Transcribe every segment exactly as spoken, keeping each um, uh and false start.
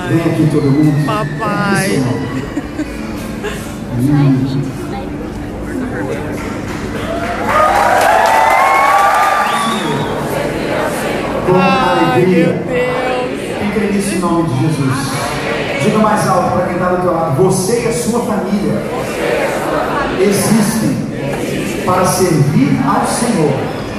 Vem aqui todo mundo. Papai. Hum. Com alegria. Quem crê nisso em nome de Jesus? Diga mais alto para quem está do teu lado. Você e a sua família existem para servir ao Senhor.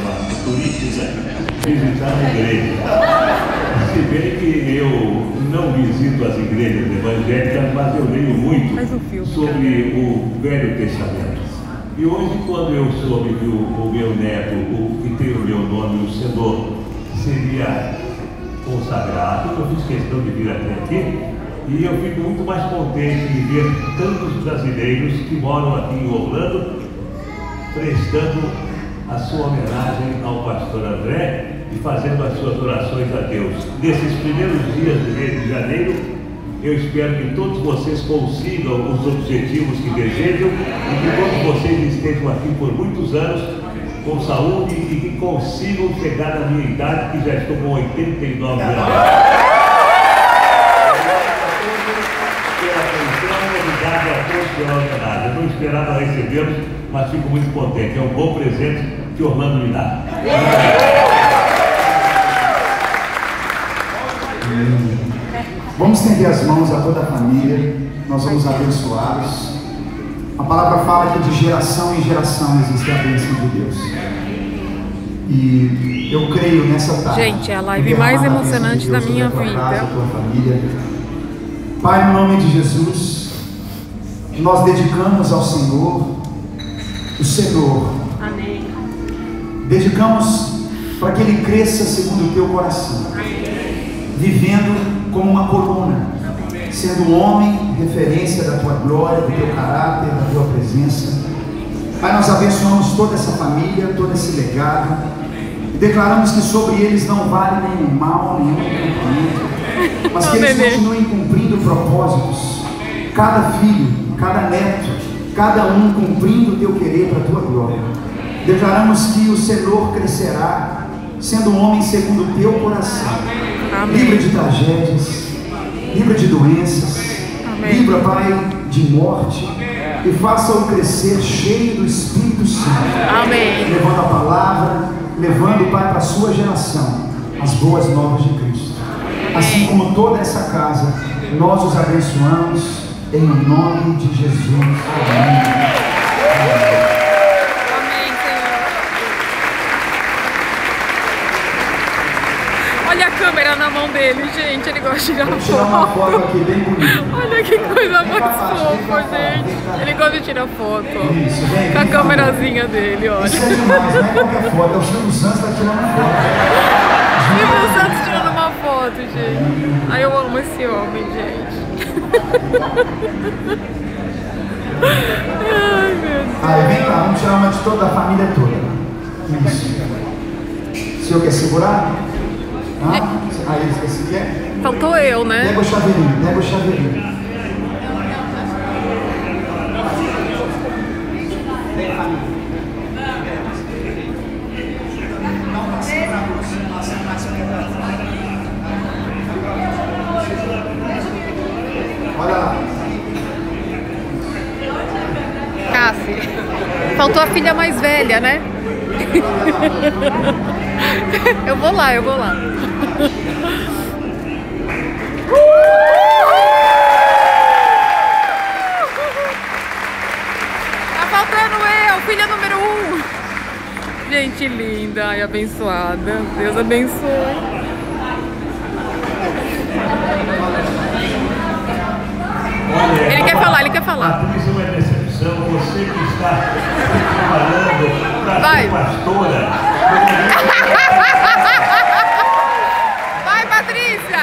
Visitar a igreja. Se bem que eu não visito as igrejas evangélicas, mas eu leio muito sobre o Velho Testamento. E hoje, quando eu soube que o, o meu neto, o que tem o meu nome, o Senhor, seria consagrado, eu fiz questão de vir até aqui, e eu fico muito mais contente de ver tantos brasileiros que moram aqui em Orlando prestando a sua homenagem ao pastor André e fazendo as suas orações a Deus. Nesses primeiros dias do mês de janeiro, eu espero que todos vocês consigam os objetivos que desejam e que todos vocês estejam aqui por muitos anos com saúde e que consigam chegar na minha idade, que já estou com oitenta e nove anos. Pela atenção, obrigado a todos pela homenagem. Eu não esperava recebê-los, mas fico muito contente. É um bom presente que Orlando me dá. Hum. Vamos estender as mãos a toda a família. Nós vamos abençoá-los. A palavra fala que de geração em geração existe a bênção de Deus. E eu creio nessa tarde. Gente, é a live mais emocionante da minha vida. Casa, tua família. Pai, no nome de Jesus, nós dedicamos ao Senhor o Senhor. Amém. Dedicamos para que Ele cresça segundo o teu coração. Amém. Vivendo como uma coluna. Amém. Sendo um homem, referência da tua glória, do teu caráter, da tua presença. Pai, nós abençoamos toda essa família, todo esse legado. E declaramos que sobre eles não vale nenhum mal, nenhum cumprimento, mas que eles continuem cumprindo propósitos. Cada filho, cada neto, cada um cumprindo o teu querer para a tua glória. Declaramos que o Senhor crescerá, sendo um homem segundo o teu coração. Livre de tragédias, livre de doenças, livra, Pai, de morte, e faça-o crescer cheio do Espírito Santo. Amém. Levando a palavra, levando, Pai, para a sua geração as boas novas de Cristo. Assim como toda essa casa, nós os abençoamos em nome de Jesus. Amém. Amém. Olha a câmera na mão dele, gente. Ele gosta de tirar Vou tirar uma foto aqui bem bonita. Olha que coisa mais fofa, gente. Ele gosta de tirar foto. Isso, vem, com a câmerazinha dele, olha. Isso é demais, não é qualquer foto. É o Silvio Santos que está tirando foto. Silvio Santos tirando uma foto, gente. Ai, eu amo esse homem, gente. Ai, meu Deus. Aí, vem cá, vamos tirar uma de toda a família toda. Isso. O senhor quer segurar? Ah, aí, você quer? Faltou eu, né? Pega o chaveirinho, pega o chaveirinho. Olha lá. Cassi. Faltou a filha mais velha, né? Eu vou lá, eu vou lá. Tá faltando eu, filha número um. Gente linda e abençoada. Deus abençoe. Ele quer falar, ele quer falar. Patrícia, é uma decepção. Você que está se preparando para ser pastora. Vai, Patrícia!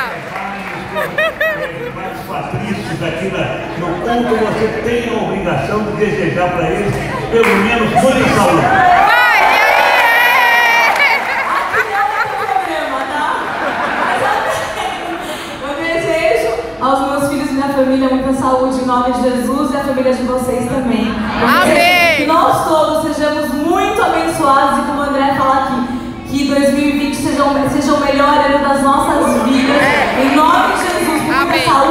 Mas, Patrícios, aqui na, no culto, você tem a obrigação de desejar para eles pelo menos muita saúde. Vai, e aí? Eu desejo aos meus filhos e minha família muita saúde em nome de Jesus e a família de vocês também. Amém! Que nós todos sejamos muito abençoados e como o André fala aqui, que dois mil e vinte seja, seja o melhor ano das nossas vidas. É. Em nome de Jesus, muita saúde.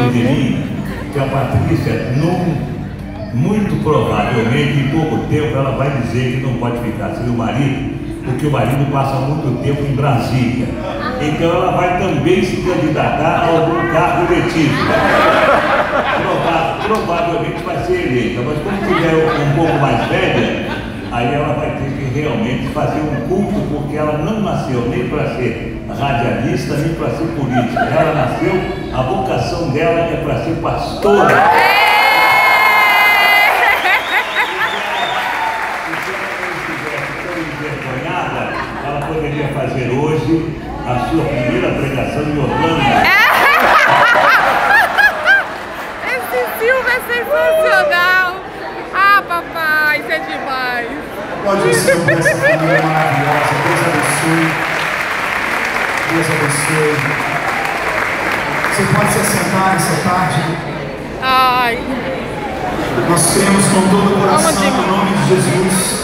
lembre de mim que a Patrícia, num, muito provavelmente, em pouco tempo, ela vai dizer que não pode ficar sem o marido, porque o marido passa muito tempo em Brasília. Então ela vai também se candidatar a algum cargo eletivo. Prova, provavelmente vai ser eleita, mas quando tiver um pouco mais velha, aí ela vai ter que realmente fazer um culto, porque ela não nasceu nem para ser radialista, nem para ser política. Ela nasceu, a vocação dela é para ser pastora. Ela poderia fazer hoje a sua primeira pregação em Orlando. Esse filme é sensacional. Ah, papai, isso é demais. Pode ser uma família maravilhosa. Deus abençoe. Deus abençoe. Você pode se assentar nessa tarde. Ai. Nós cremos com todo o coração no nome de Jesus.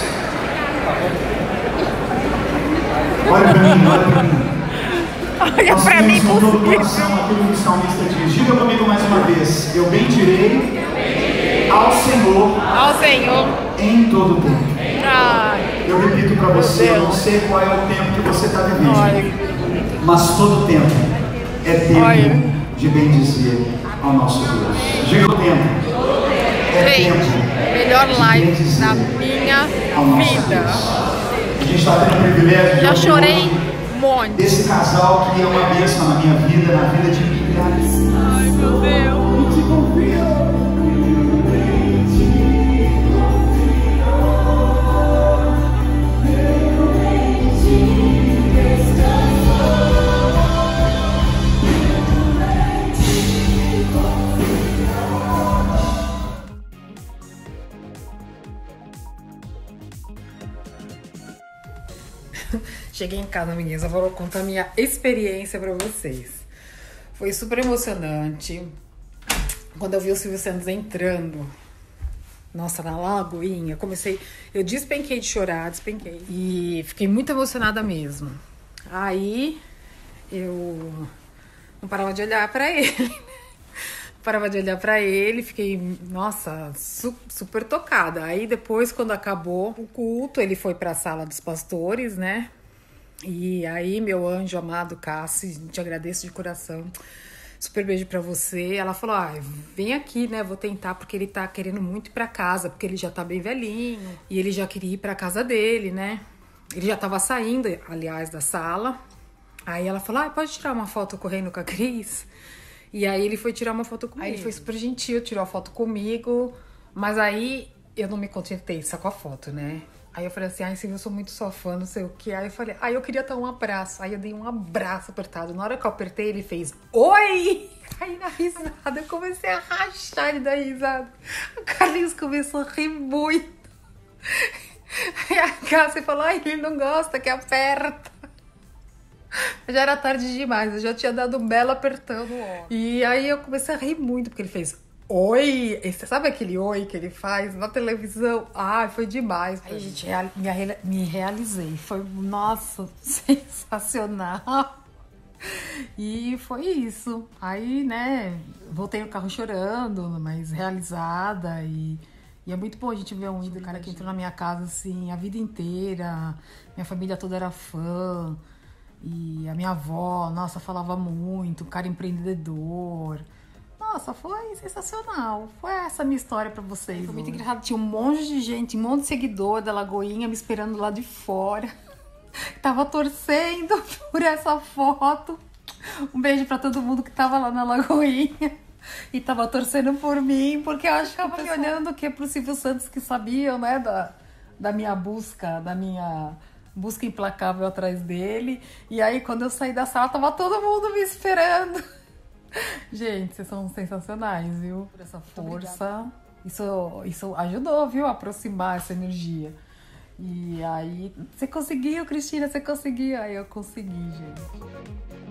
Olha para mim, olha para mim. Olha Nós pra mim, com todo o coração aquilo que o salmista diz. Diga comigo mais uma vez. Eu bendirei ao Senhor, ao Senhor em todo o tempo. Ai. Eu repito para você, eu não sei qual é o tempo que você está vivendo, Olha. mas todo tempo é tempo Olha. de bendizer ao nosso Deus. Diga o tempo. É Gente, tempo melhor de live bendizer da minha ao nosso vida. Deus. A gente está tendo o privilégio de Já ouvir chorei um monte. esse casal que é uma bênção na minha vida, na vida de milhares. Ai, meu Deus. Cheguei em casa, meninas, eu vou contar a minha experiência pra vocês. Foi super emocionante. Quando eu vi o Silvio Santos entrando, nossa, na Lagoinha, comecei, eu despenquei de chorar, despenquei. E fiquei muito emocionada mesmo. Aí, eu não parava de olhar pra ele. Parava de olhar pra ele, fiquei, nossa, su super tocada. Aí depois, quando acabou o culto, ele foi pra sala dos pastores, né? E aí, meu anjo amado Cassi, te agradeço de coração. Super beijo pra você. Ela falou, ah, vem aqui, né? Vou tentar, porque ele tá querendo muito ir pra casa, porque ele já tá bem velhinho. E ele já queria ir pra casa dele, né? Ele já tava saindo, aliás, da sala. Aí ela falou, ah, pode tirar uma foto correndo com a Cris? E aí ele foi tirar uma foto comigo. Aí ele foi super gentil, tirou a foto comigo. Mas aí eu não me contentei só com a foto, né? Aí eu falei assim, ai, Silvio, eu sou muito sua fã, não sei o que. Aí eu falei, ai, eu queria dar um abraço. Aí eu dei um abraço apertado. Na hora que eu apertei, ele fez, oi! Aí na risada, eu comecei a rachar de dar risada. O Carlinhos começou a rir muito. Aí a Cássia falou, ai, ele não gosta, que aperta. Já era tarde demais, eu já tinha dado um belo apertão no ó. E aí eu comecei a rir muito, porque ele fez oi, esse, sabe aquele oi que ele faz na televisão? Ai, foi demais. Aí, gente, real, me, me realizei, foi, nossa, sensacional. E foi isso. Aí, né, voltei no carro chorando, mas realizada. E, e é muito bom a gente ver um ídolo, cara, que entrou na minha casa, assim, a vida inteira. Minha família toda era fã. E a minha avó, nossa, falava muito, um cara empreendedor. Nossa, foi sensacional. Foi essa a minha história pra vocês. Foi muito engraçado. Tinha um monte de gente, um monte de seguidor da Lagoinha me esperando lá de fora. Tava torcendo por essa foto. Um beijo pra todo mundo que tava lá na Lagoinha. E tava torcendo por mim, porque eu acho que tava me olhando que é pro Silvio Santos, que sabiam, né, da, da minha busca, da minha... busca implacável atrás dele. E aí, quando eu saí da sala, tava todo mundo me esperando. Gente, vocês são sensacionais, viu? Por essa força. Isso, isso ajudou, viu? A aproximar essa energia. E aí, você conseguiu, Cristina? Você conseguiu? Aí eu consegui, gente.